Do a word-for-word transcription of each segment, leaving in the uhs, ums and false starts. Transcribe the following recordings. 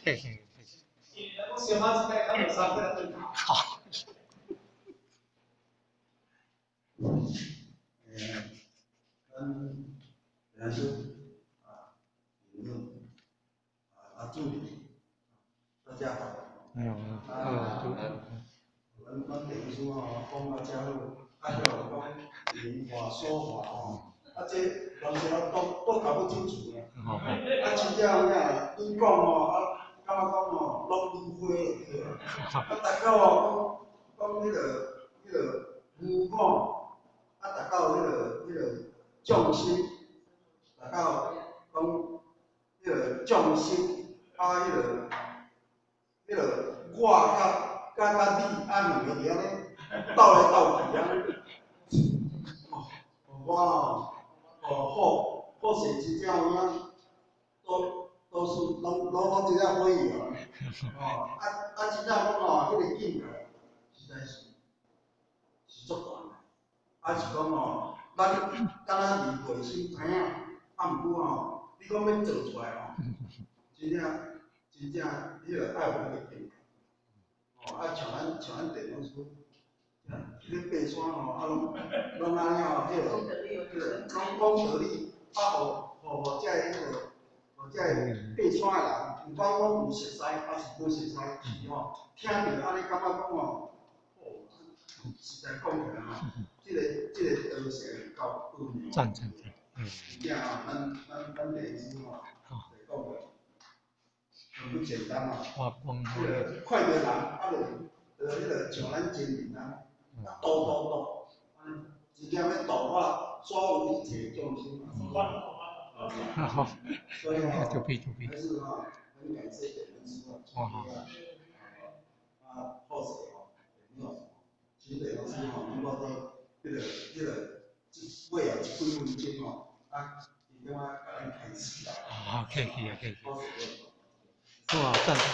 客气。 我小孩子在看到三个灯塔。 好。 呃，咱人生啊，朋友啊，阿助理，大家好。 哎呦，呃，就咱咱等于说吼，讲到遮好，啊，叫讲言话说话吼，啊，这当时啊，都都搞不清楚啊。啊，真正呀，你讲吼，啊，感觉讲吼，拢误会了对啊。啊，大家哦，讲讲迄个迄个母讲，啊，大家有迄个迄个重心，大家有讲迄个重心，啊，迄个迄个我甲。甲甲你啊两个伫安尼斗来斗去啊！哦，我哦，哦好，好势真正有影，都都是拢拢拢真正欢喜哦。哦，啊啊真正讲哦，迄个境界实在是是足大的。啊是讲哦，咱敢若离过心知影，啊毋过吼，你讲要做出来吼，真正真正迄个爱有迄个境界。哦，啊，像咱像咱电脑书，迄个爬山吼，啊，拢拢安尼吼，迄个迄个讲讲道理，啊，互互互遮迄个，互遮爬山的人，毋管讲有熟悉，还是无熟悉，吼，听着安尼感觉讲吼，哦，实在讲起来吼，即个即个道是够够呢。 赞成。嗯。 真正吼，咱咱咱电书吼，来讲个。很不简单啊！迄个快乐人，啊，就就迄个像咱前面啊，啊，度度度，安尼真正要度化所有一切众生啊！ 好， 所以啊， 就比就比。 还是哈，很感谢点人师傅， 哇好。 啊，好势哦，没有，其实点人师傅能够到迄个迄个为啊一几分钟哦，啊，伊点啊甲咱开始啦。 啊，客气啊，客气。 好势。 哇，赞成。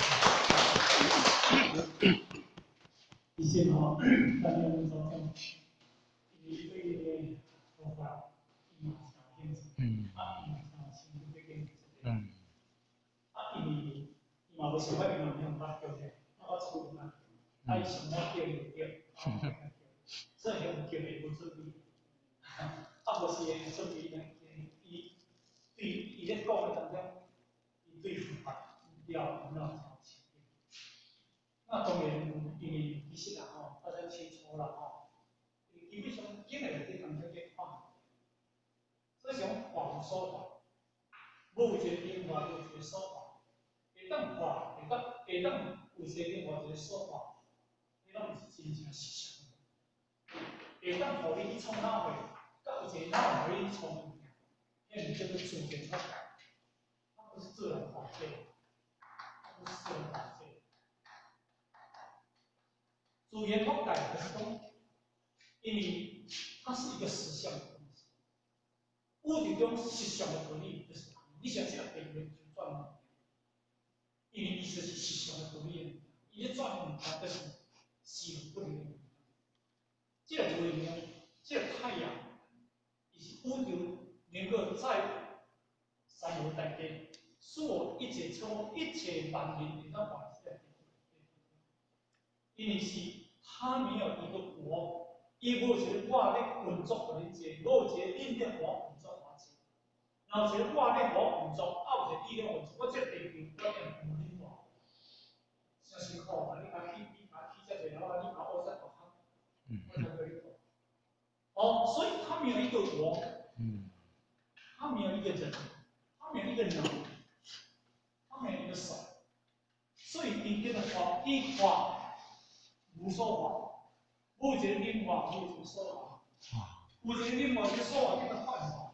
以前哈，咱们早上一对的说法，一马上天子， 嗯。 啊，一马上新这个， 嗯。 啊，因为伊嘛无想法伊嘛用法叫者，啊，我做嘛，啊，伊想我叫就叫，所以用叫伊无准备，啊，无是会准备伊伊对伊咧讲的当中，伊对佛法要要超前。那当然，因为其实啦吼，大家清楚啦吼，基本上今日内底当中嘅看，所以讲法无所法，无一个变化，无一个说法，会当化，会当会当有一个变化，一个说法，你拢毋是真正实相。会当互你去创哪会，甲有一个哪互你去创，迄个叫做自然发展，它不是自然法界，它不是自然法界。自然发展可是讲，因为它是一个实相的东西。物质中实相的独立就是它，你想这个变变就转了，因为意思是实相的独立，伊咧转物它就是死不离。这个为呢，这个太阳，以及物质能够在三有代变，是我一切从一切万人的那法界，因为是。它没有一个我，伊无一个我咧运作互你做，无一个恁咧我运作我做，然后一个我咧我运作，啊有一个你咧运作，我这地球我咧互恁活，真辛苦啊！你甲起，你甲起遮济老啊，你甲学啥学校，我才可以做。哦，所以它没有一个我，嗯，它没有一个人，它没有一个能，它没有一个手，所以你跟他话，一话。无说法，无一个念法，无一个说法，有一个念法，一个说法，叫做幻法。